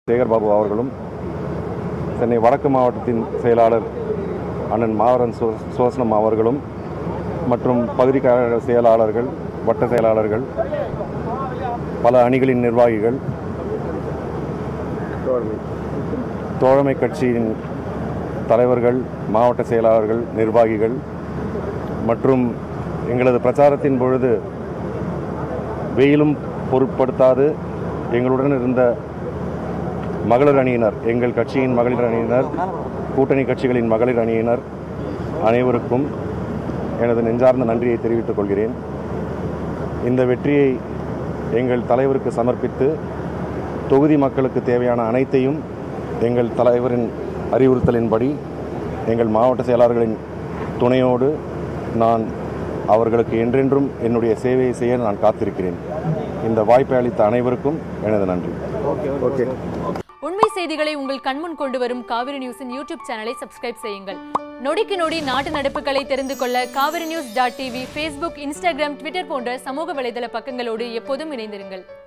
சேகர் பாபு அவர்களும், சென்னை வடக்கு மாவட்டத்தின் செயலாளர் அண்ணன் மாவரன் சுவசனம் அவர்களும் மற்றும் பகுதி செயலாளர்கள், வட்ட செயலாளர்கள், பல அணிகளின் நிர்வாகிகள், தோழமை கட்சியின் தலைவர்கள், மாவட்ட செயலாளர்கள், நிர்வாகிகள் மற்றும் எங்களது பிரச்சாரத்தின் பொழுது வெயிலும் பொருட்படுத்தாது எங்களுடன் இருந்த மகளிர் அணியினர், எங்கள் கட்சியின் மகளிர் அணியினர், கூட்டணி கட்சிகளின் மகளிர் அணியினர் அனைவருக்கும் எனது நெஞ்சார்ந்த நன்றியை தெரிவித்துக் கொள்கிறேன். இந்த வெற்றியை எங்கள் தலைவருக்கு சமர்ப்பித்து தொகுதி மக்களுக்கு தேவையான அனைத்தையும் எங்கள் தலைவரின் அறிவுறுத்தலின்படி எங்கள் மாவட்ட செயலாளர்களின் துணையோடு நான் அவர்களுக்கு என்றென்றும் என்னுடைய சேவையை செய்ய நான் காத்திருக்கிறேன். இந்த வாய்ப்பை அளித்த அனைவருக்கும் எனது நன்றி. உண்மை செய்திகளை உங்கள் கண்முன் கொண்டு வரும் காவிரி நியூஸின் யூடியூப் சேனலை சப்ஸ்கிரைப் செய்யுங்கள். நொடிக்கு நொடி நாட்டு நடப்புகளை தெரிந்து கொள்ள kaverinews.tv, Facebook, Instagram, Twitter போன்ற சமூக வலைதள பக்கங்களோடு எப்போதும் இணைந்திருங்கள்.